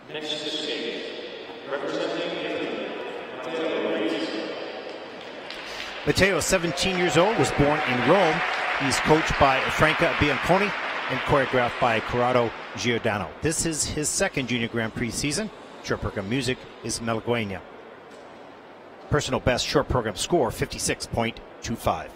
Next to the stage, representing Italy, Matteo Reis. Matteo, 17 years old, was born in Rome. He's coached by Franca Bianconi and choreographed by Corrado Giordano. This is his second Junior Grand Prix season. Short program music is Malaguena. Personal best short program score, 56.25.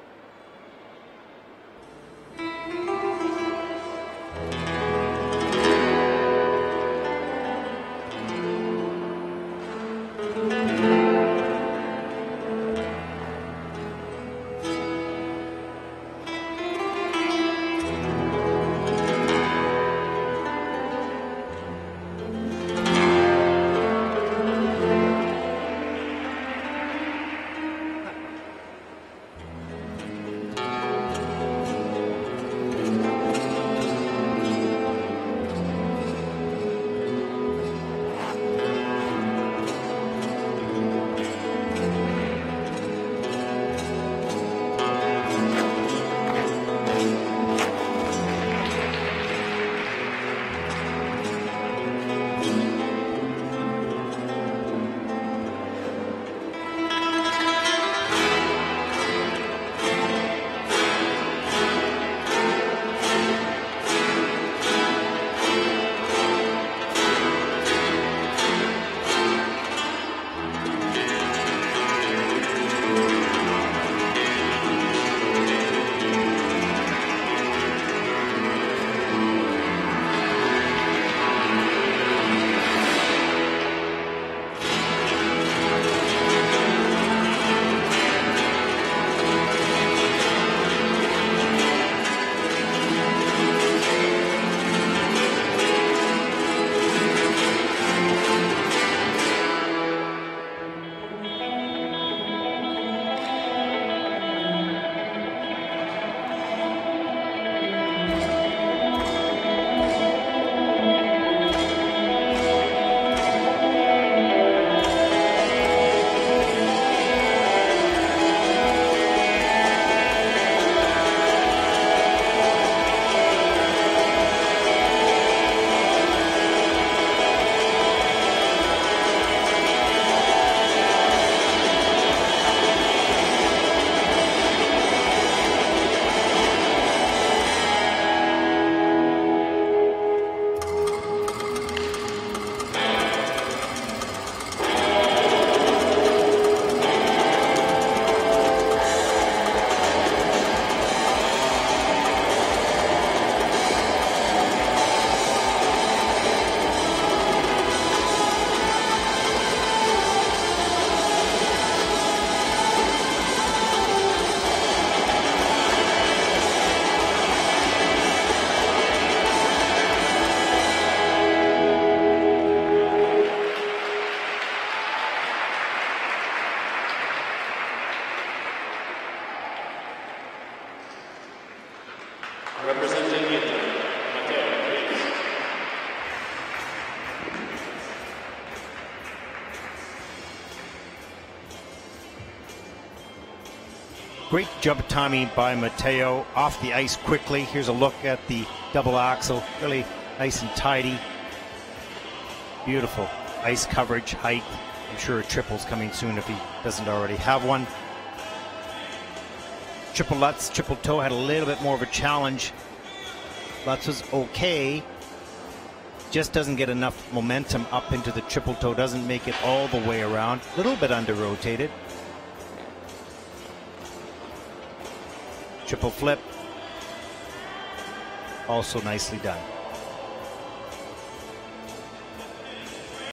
Representing Italy, Matteo Reis. Great jump timing by Matteo, off the ice quickly. Here's a look at the double axel, really nice and tidy. Beautiful ice coverage, height. I'm sure a triple's coming soon if he doesn't already have one. Triple Lutz, triple toe had a little bit more of a challenge. Lutz was okay, just doesn't get enough momentum up into the triple toe, doesn't make it all the way around. A little bit under rotated. Triple flip, also nicely done.